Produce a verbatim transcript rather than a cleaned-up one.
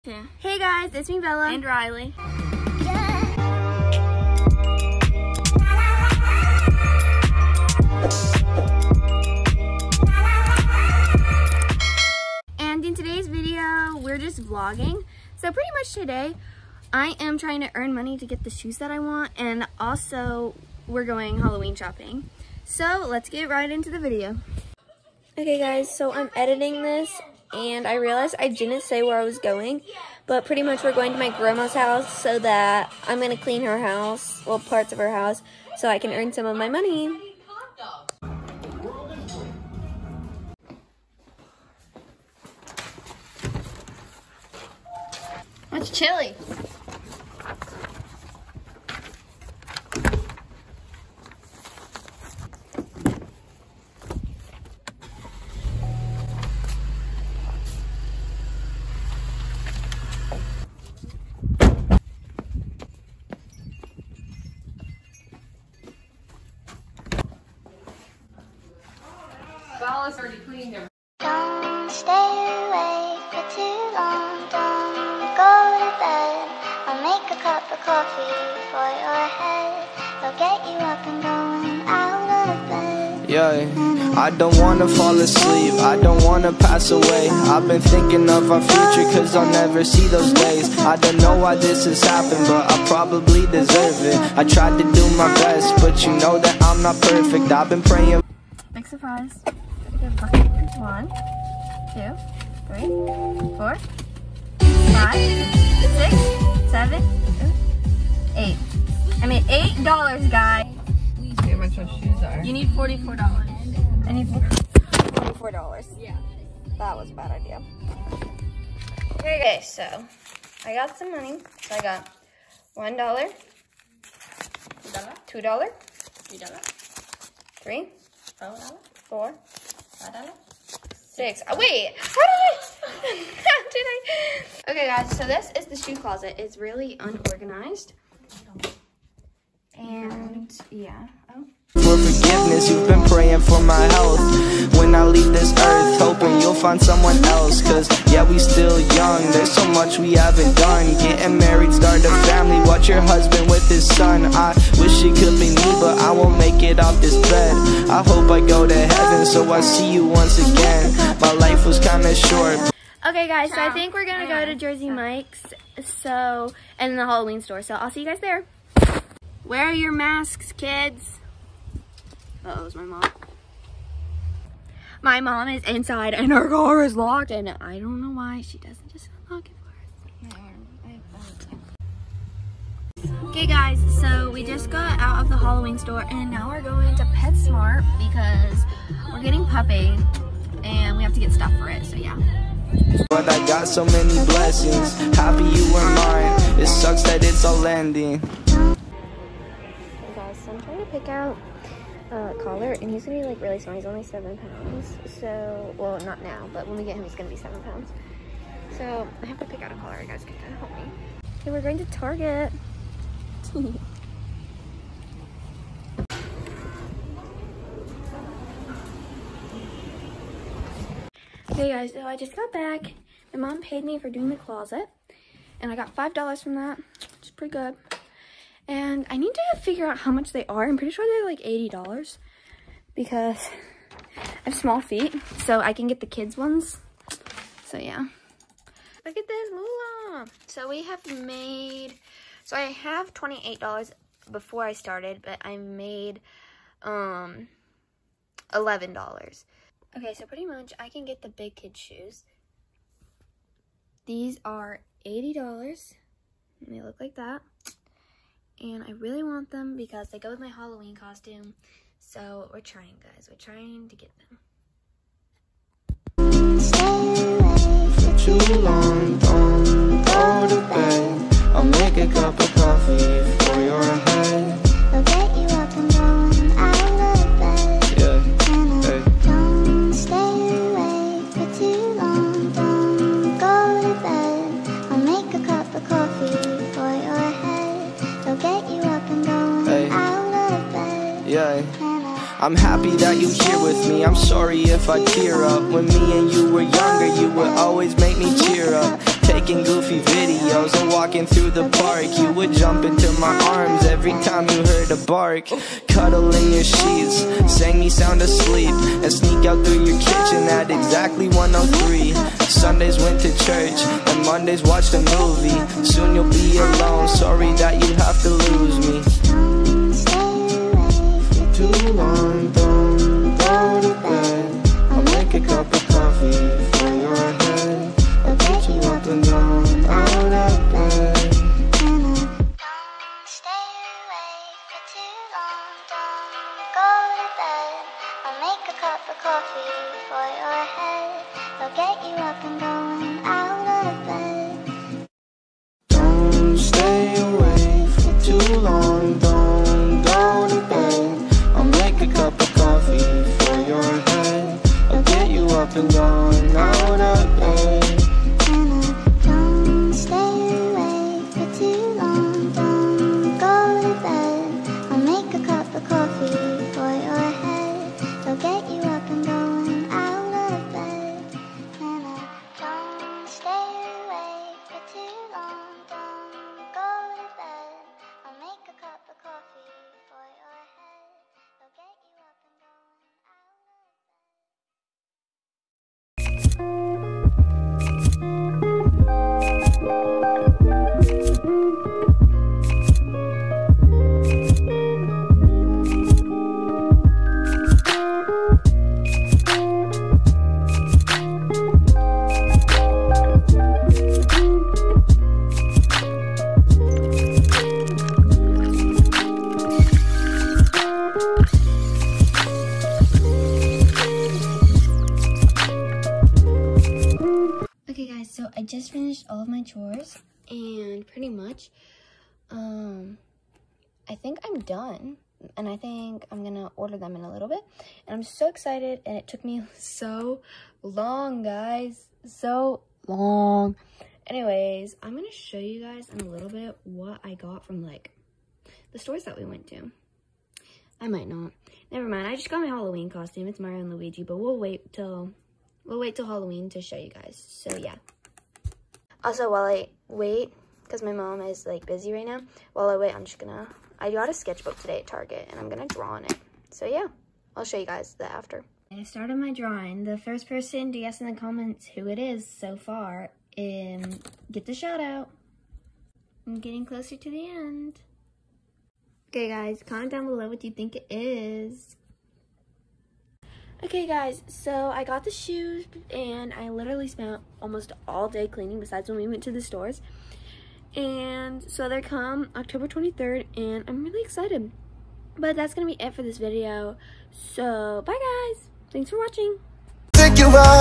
Yeah. Hey guys, it's me Bella and Riley. And in today's video, we're just vlogging. So pretty much today, I am trying to earn money to get the shoes that I want, and also we're going Halloween shopping. So let's get right into the video. Okay guys, so I'm editing this and I realized I didn't say where I was going, but pretty much we're going to my grandma's house so that I'm going to clean her house, well, parts of her house, so I can earn some of my money. What's chili? Bella's already cleaned them. Don't stay awake for too long, don't go to bed. I'll make a cup of coffee for your head. I'll get you up and going out of bed. Yeah, I don't wanna fall asleep, I don't wanna pass away. I've been thinking of our future cause I'll never see those days. I don't know why this has happened, but I probably deserve it. I tried to do my best, but you know that I'm not perfect. I've been praying. Big surprise. One, two, three, four, five, six, seven, eight. I made eight dollars, guys. See how much those shoes are. You need forty-four dollars. I need forty-four dollars. Yeah. That was a bad idea. Okay, so I got some money. So I got one dollar, two dollar, three dollar, three, four, five dollar, six. Oh, wait, how did I? How did I? Okay, guys. So this is the shoe closet. It's really unorganized, and yeah. Oh. For forgiveness, you've been praying for my health. When I leave this earth, hoping you'll find someone else. Cause yeah, we still young, there's so much we haven't done. Getting married, start a family, watch your husband with his son. I wish it could be me, but I won't make it off this bed. I hope I go to heaven, so I see you once again. My life was kinda short. Okay guys, so I think we're gonna go to Jersey Mike's, so, and the Halloween store, so I'll see you guys there. Wear your masks, kids. Uh-oh, it's my mom. My mom is inside and her car is locked, and I don't know why she doesn't just unlock it for us. Okay guys, so we just got out of the Halloween store and now we're going to PetSmart because we're getting puppy and we have to get stuff for it, so yeah. But I got so many blessings, happy you were mine. It sucks that it's all ending. Hey guys, so I'm trying to pick out Uh, collar, and he's gonna be like really small. He's only seven pounds, so, well, not now, but when we get him he's gonna be seven pounds. So I have to pick out a collar. You guys can kind of help me. Okay, we're going to Target. Okay guys, so I just got back. My mom paid me for doing the closet, and I got five dollars from that, which is pretty good. And I need to figure out how much they are. I'm pretty sure they're like eighty dollars because I have small feet, so I can get the kids ones. So yeah. Look at this, moolah. So we have made, so I have twenty-eight dollars before I started, but I made um, eleven dollars. Okay, so pretty much I can get the big kid shoes. These are eighty dollars. And they look like that. And I really want them because they go with my Halloween costume. So we're trying, guys. We're trying to get them. For too long, don't go to bed. I'll make a cup of coffee for your head. I'll get you up and going out of bed. Yeah, hey. Don't stay awake for too long, don't go to bed. I'll make a cup of coffee for your head. I'll get you up and going Hey. out of bed. Yeah. I'm happy that you're here with me. I'm sorry if I tear up. When me and you were younger, you would always make me cheer up. taking goofy videos or walking through the park. You would jump into my arms every time you heard a bark. Cuddle in your sheets, sang me sound asleep, and sneak out through your kitchen at exactly one oh three. Sundays went to church, and Mondays watched a movie. Soon you'll be alone, sorry that you have to lose me. For too long, don't go to bed. I'll make a cup of coffee for your head. I'll get you up and down, out of bed. Don't stay awake for too long, don't go to bed. I'll make a cup of coffee for your head. I'll get you up and going out of bed. Don't stay awake for too long, don't go to bed. I'll make a cup of coffee for your head. I'll get you up and going out of bed. Don't stay awake for too long, don't go to bed. I'll make a cup of coffee for your head. I'll get you up and going out of bed. And I don't stay awake for too long, don't go to bed. I'll make a cup of coffee for your head. I'll get you up and going out of bed. Okay guys, so I just finished all of my chores and pretty much um I think I'm done, and I think I'm gonna order them in a little bit, and I'm so excited, and it took me so long, guys, so long. Anyways, I'm gonna show you guys in a little bit what I got from like the stores that we went to. I might not, never mind. I just got my Halloween costume. It's Mario and Luigi, but we'll wait till We'll wait till Halloween to show you guys. So yeah. Also, while I wait, because my mom is like busy right now, while I wait, I'm just gonna, I got a sketchbook today at Target, and I'm gonna draw on it. So yeah, I'll show you guys that after. I started my drawing. The first person to guess in the comments who it is so far, and get the shout out. I'm getting closer to the end. Okay guys, comment down below what you think it is. Okay guys, so I got the shoes, and I literally spent almost all day cleaning besides when we went to the stores. And so they come October twenty-third, and I'm really excited. But that's gonna be it for this video. So bye guys, thanks for watching. Take you out.